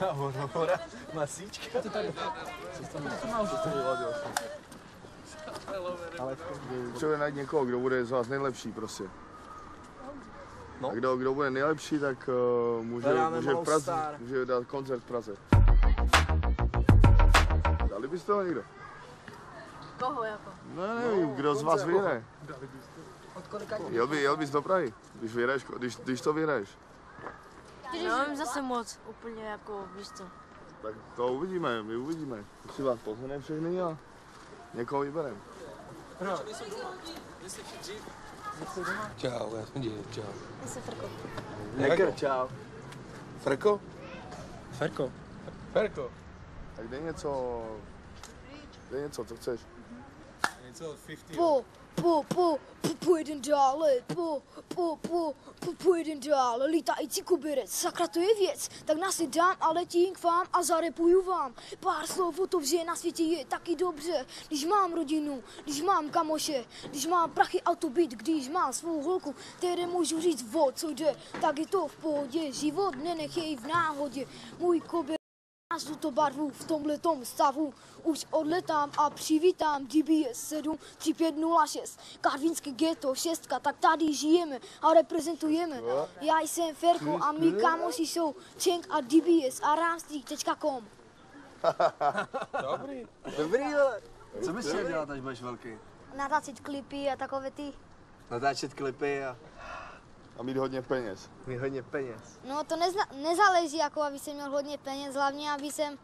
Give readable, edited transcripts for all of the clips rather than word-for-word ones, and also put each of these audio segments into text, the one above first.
Hora, masíčka. Co tady? Co máš? Co tady vyladil? Potřebuje najít někoho, kdo bude z vás nejlepší prostě. No. A kdo bude nejlepší, tak může dát koncert v Praze. Dali byste ho někdo? Koho jako? No nevím, kdo z vás vyhraje. Od kolika dní? Jel bys do Prahy, když to vyhraješ. Nevím zase moc, úplně jako, víš co. Tak to uvidíme, my uvidíme. Si vás pozveme všechny a někoho vybereme. Čau, já jsem děj, čau. Já jsem Frko. Hacker, čau. Frko? Ferko. Ferko. Tak dej něco, co chceš. Něco od 50. Pojedem dále, pojedem dále, lítající koberec, sakra to je věc, tak nás si dám a letím k vám a zarepuju vám. Pár slov o tom, že na světě je taky dobře, když mám rodinu, když mám kamoše, když mám prachy autobyt, když mám svou holku, které můžu říct o co jde, tak je to v pohodě, život nenechej v náhodě, můj koberec. Máš tuto barvu v tomhletom stavu, už odletám a přivítám DBS 73506, Karvinské ghetto 6, tak tady žijeme a reprezentujeme. Já jsem Ferko a mý kámoši jsou Čenk a DBS a Ramstreet.com. Dobrý, ale. Co bys chtěl dělat, až budeš velký? Natáčet klipy a takové ty. Natáčet klipy a mít hodně peněz. mít hodně peněz. No to nezáleží, jako aby jsem měl hodně peněz, hlavně aby jsem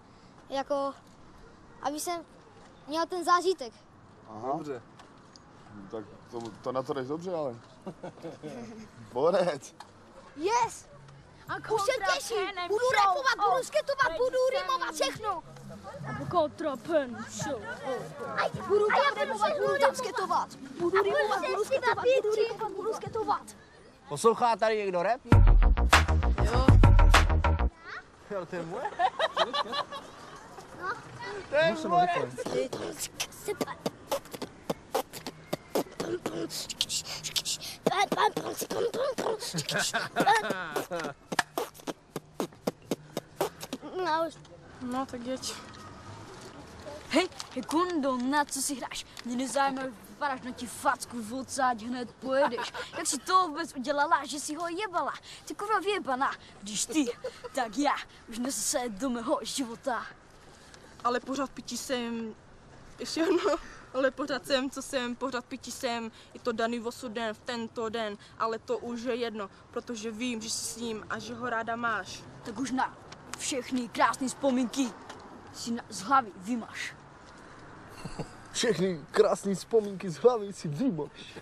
měl ten zážitek. Aha. Dobře. Tak to na to jdeš dobře, ale. Borec. Yes! Už se těším, budu rapovat, budu sketovat, budu rýmovat všechno. Kontrapen show. Budu tam rapovat, budu tam sketovat. Budu rýmovat, budu sketovat, budu rýmovat, budu sketovat. Poslouchá tady někdo rap? Jo. Jo, to je moje? To je moje. No tak jeď. Hej, Kundo, na co si hráš? Mě nezajímá, vypadáš na ti facku v odsáď, hned pojedeš. Jak si to vůbec udělala, že si ho jebala? Ty kurva vyjebaná, když ty, tak já už nesu se do mého života. Ale pořád pití jsem, ještě jedno, ale pořád jsem, co jsem, pořád pití jsem, je to daný osudem v tento den, ale to už je jedno, protože vím, že jsi s ním a že ho ráda máš. Tak už na všechny krásné vzpomínky si z hlavy vymaš. Všechny krásné vzpomínky z hlavy si vymaš.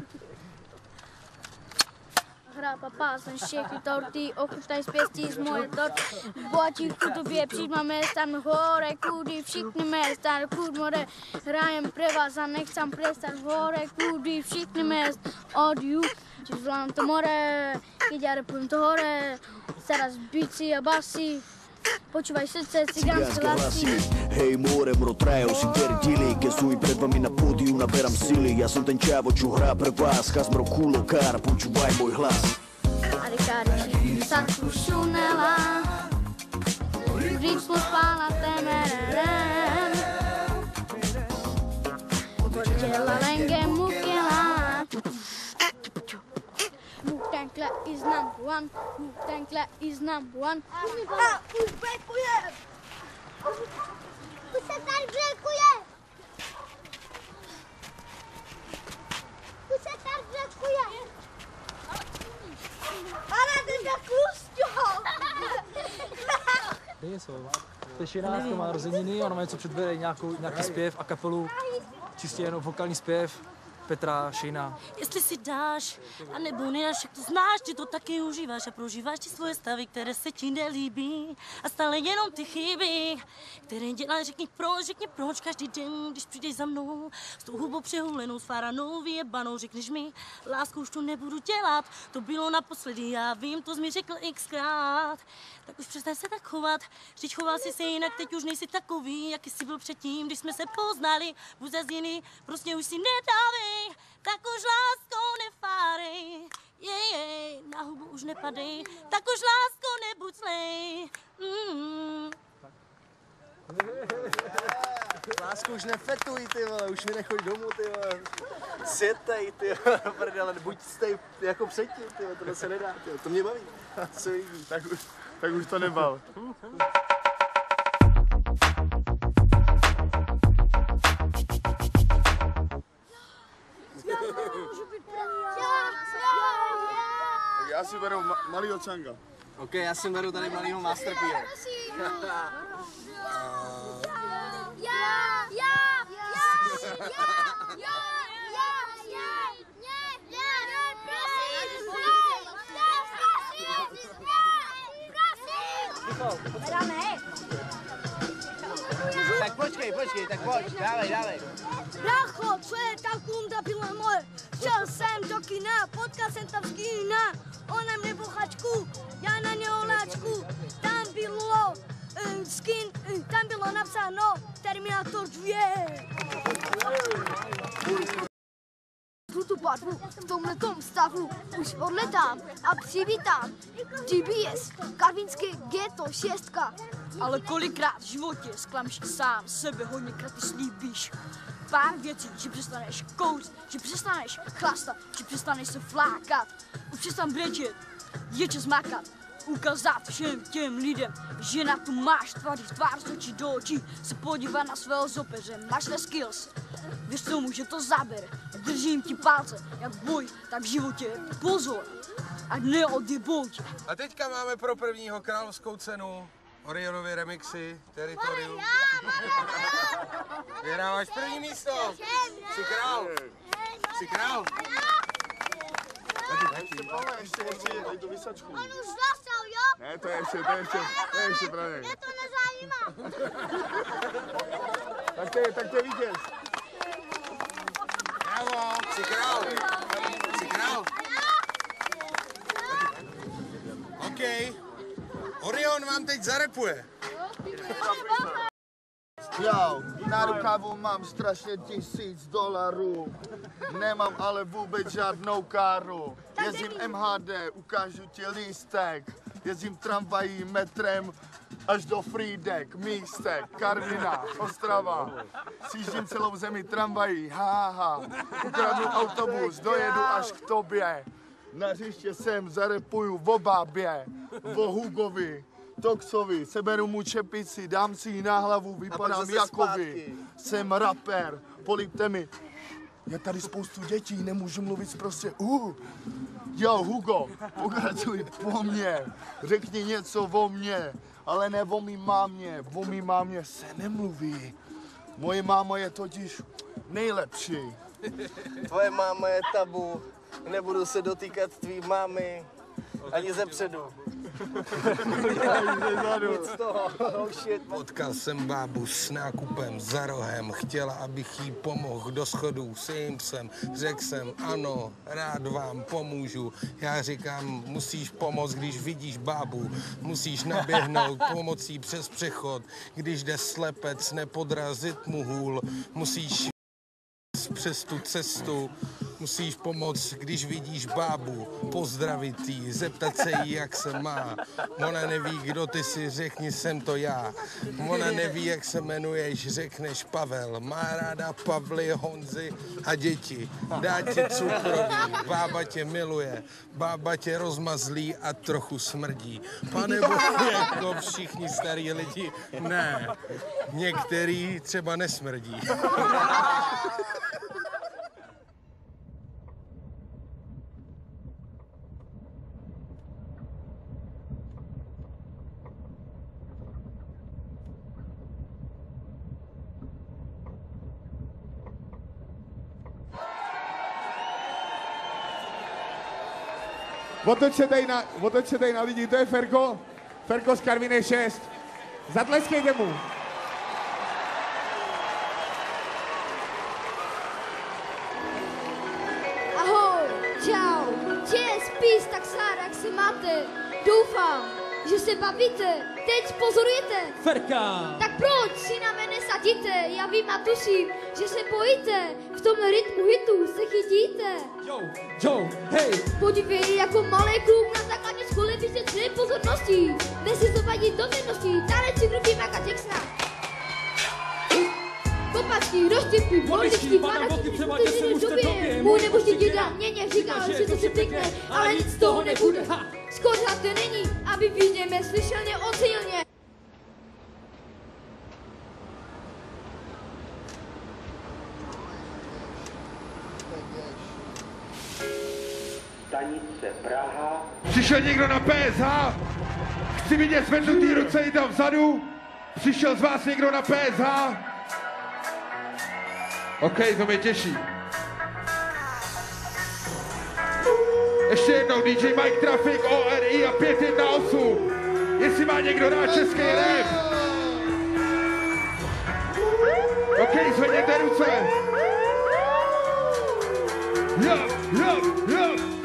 Hra papá, jsem všechny torty, ochutnaj z pěstí z moje torty. V bohatích chudobě přijímáme stan hore, kudy všichni města, kud more. Hrajem pre vás a nechcem prestat hore, kudy všichni měst od ju. Čiž volám to more, keď ja repujem to hore, teraz bici a basy. Počúvaj srdce, cigánske hlasy. Hej more, bro, trajou si tvrdili, keď stojí pred vami na pódiu, naberám sily. Ja som ten čavo, čo hrá pre vás, Kasmro Kulokár, počúvaj môj hlas. Arikári, satku šunela, v rýchlo spála temerem. Poďela lenge mukela. Wu-Tang Clan is number one, Wu-Tang Clan is number one. A už brekuje! Už se tady brekuje! Už se tady brekuje! Ale ty za kůsťo! To je 11, má narozeniny, ona má něco předvede, nějaký zpěv a kapelu, čistě jenom vokální zpěv Petra Šejna. Jestli si dáš, anebo nedáš, jak to znáš, ty to taky užíváš a prožíváš ty svoje stavy, které se ti nelíbí a stále jenom ty chyby, které děláš, řekni proč každý den, když přijdeš za mnou s tou hubou přehulenou, sfáranou, vyjebanou, řekneš mi, lásku už to nebudu dělat, to bylo naposledy, já vím, to jsi mi řekl xkrát, tak už přestaň se tak chovat, vždyť choval jsi se jinak, teď už nejsi takový, jaký jsi byl předtím, když jsme se poznali, buď zas jiný, prostě už si nedávej, tak už láskou nefárej, jej, na hubu už nepadej, tak už lásko nebuď zlej. Lásku už nefetuj, ty vole, už mi nechoď domů, ty vole. Sjetej, ty vole, prdele, buď stej jako předtím, ty vole, tohle se nedá, ty vole, to mě baví, to se líbí. Tak už to nebal. Já si beru malýho Changa. OK, já si beru tady malýho Masterpího. Tak počkej, tak pojď, dávej. Brácho, co je ta kunda byla moje? Šel jsem do kina, potkal jsem tam skýna. Ona mě bochačku, já na něho láčku. Tam bylo skin, tam bylo napsáno Terminator 2. Tu barvu v tomhletom stavu už odletám a přivítám GBS, Karvinské Ghetto 6. Ale kolikrát v životě zklameš sám sebe, hodněkrát ty slíbíš pár věcí, že přestaneš kouřit, že přestaneš chlastat, že přestaneš se flákat, už přestan brečet, je čas makat, ukázat všem těm lidem, že na tu máš tvář z očí do očí, se podívat na svého zopeře, máš své skills, věř tomu, že to zabere, držím ti palce, jak boj, tak v životě pozor, ať neodjebou tě. A teďka máme pro prvního královskou cenu Orionovy remixy, Teritorium. Vyhráváš první místo. Jsi král. Ještě, tady tu vysačku. On už zasal, jo? Ne, to je ještě právě. Mě to nezajímá. Tak to je vítěz. Bravo, jsi král. OK. Orion vám teď zarepuje. Jo, na rukavu mám strašně $1000. Nemám ale vůbec žádnou káru. Jezdím MHD, ukážu ti lístek. Jezdím tramvají, metrem až do Frýdek, Místek, Karviná, Ostrava. Sjíždím celou zemi tramvají, ukradnu autobus, dojedu až k tobě. Na hřiště sem zarepuju o bábě, o Hugovi, Toxovi, seberu mu čepici, dám si ji na hlavu, vypadám jako vy. Jsem rapper, polipte mi. Je tady spoustu dětí, nemůžu mluvit prostě. Jo, Hugo, pokračuj po mně, řekni něco o mně, ale ne o mý mámě se nemluví. Moje máma je totiž nejlepší. Tvoje máma je tabu, nebudu se dotýkat tvý mámy, ani zepředu. Nic z toho, oh shit. Potkal jsem bábu s nákupem za rohem, chtěla, abych jí pomohl do schodů s jejím psem. Řekl jsem, ano, rád vám pomůžu. Já říkám, musíš pomoct, když vidíš bábu. Musíš naběhnout pomocí přes přechod, když jde slepec, nepodrazit mu hůl. Musíš přes tu cestu, musíš pomoct, když vidíš bábu, pozdravit jí, zeptat se jí, jak se má. Ona neví, kdo ty jsi, řekni, jsem to já. Ona neví, jak se jmenuješ, řekneš Pavel. Má ráda Pavly, Honzy a děti. Dá ti cukroví, bába tě miluje, bába tě rozmazlí a trochu smrdí. Pane Bohu, jako všichni starý lidi, ne. Některý třeba nesmrdí. Otoč se tady na lidi, to je Ferko z Karviné 6. Zatleskejte mu. Ahoj, čau, čes, pís, tak sára, jak se máte? Doufám, že se bavíte, teď pozorujete. Ferka! Tak proč si na mě nesadíte? Já vím a tuším, že se bojíte, v tom rytmu hitu se chytíte. Jo, hej! Podívej, jako malý kluk na základní škole byste tři pozorností. Dnes si to vadí dovedností, tanec si krupí Michaela Jacksona. Kopačky, roztěpky, boličky, padačky, skutečně době. Můj nebožný děda mě říkal, že to si pěkné, ale nic z toho nebude. Skořád to není, aby vidíme slyšelně ocenilně. Stanice Praha. Přišel někdo na PSH? Chci vidět zvednutý ruce i tam vzadu. Přišel z vás někdo na PSH? OK, to mě těší. Ještě jednou DJ Mike Traffic, ORI a 518. Jestli má někdo rád český rap. OK, zvedněte ruce. Jo.